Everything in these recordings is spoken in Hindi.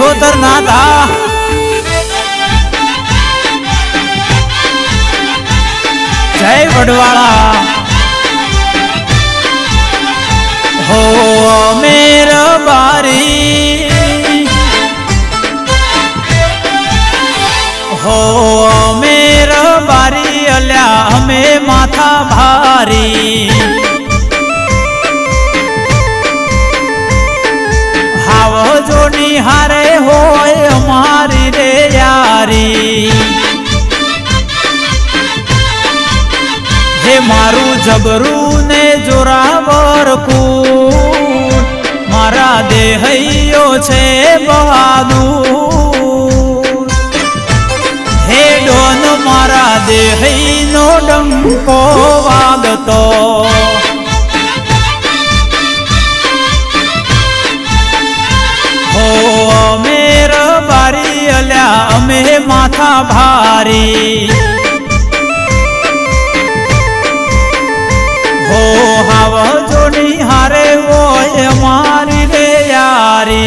सिरोतर नाथा जय वडवाला हो मेरा बारी हो मेरा बारी अल्या हमें माथा भारी हाव जो निहारे होय हमारी रे यारी हे मारू जबरू ने जोरावर कून मारा देहयो छे बहादुर हे डोन मारा देहनो डंको वागतो हो मेरा बारी अल्या अमे माथा भारी हो हाव जो निहारे वो हमारी रे यारी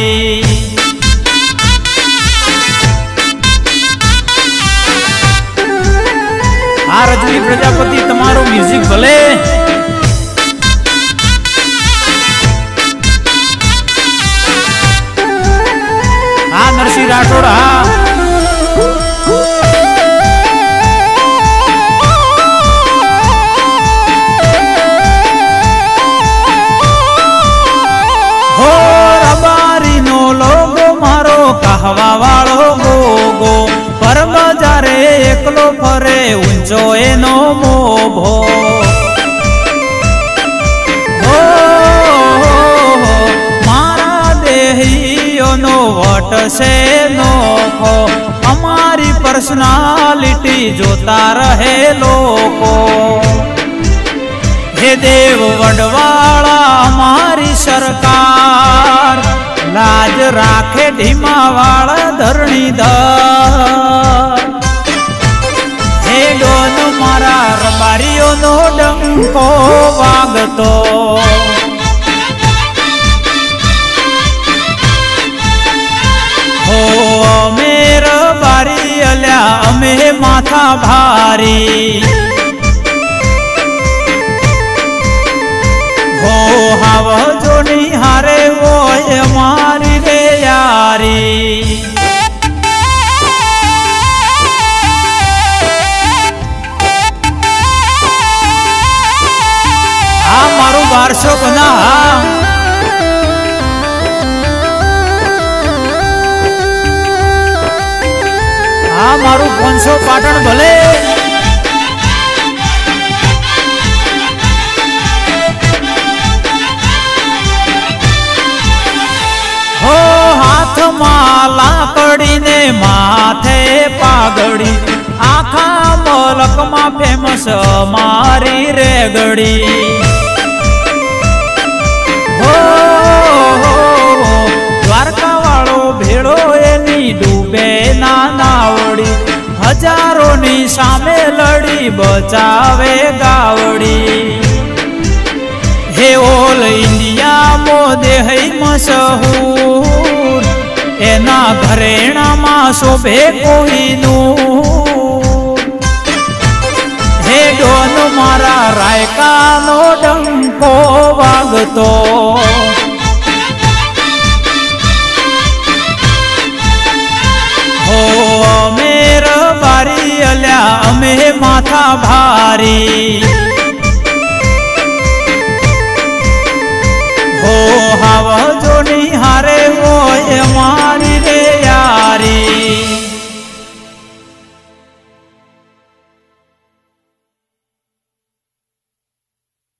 आ रजनी प्रजापति तमारो म्यूजिक भले आ नरसिंह राठौड़ हो रबारी नो लोगो मारो कहवा वालो गोगो पर बजारे एकलो फरे ऊंचो एनो मोभो हो मारा देहियो नो वट से नोखो हमारी पर्सनालिटी जोता रहे लोको हे देव वडवाला हमारी सरकार लाज राखे ढीमा वाला धरणीधर हे डोन मारा रबारियो नो डंको वागतो हो मेरा बारी अल्या अमे माथा भारी हो हाव जो निहारे वो हमारी रे यारी आ मारू बारसो बना आ मारू 500 पाटण भले हो हाथ माला कड़ी ने माथे पागड़ी आखा मलक मा फेमस मारी रेगड़ी हो द्वारका वालो भेड़ो एनी डूबे ना नावड़ी हजारों नी सामे लड़ी बचावे गावड़ी हे ऑल इंडिया मोदे है मशहूर एना घरेणा मा शोभे कोहिनूर हे डोन मारा रायका नो डंको वागतो हो मेरा बारी अल्या अमे माथा भारी हो हाव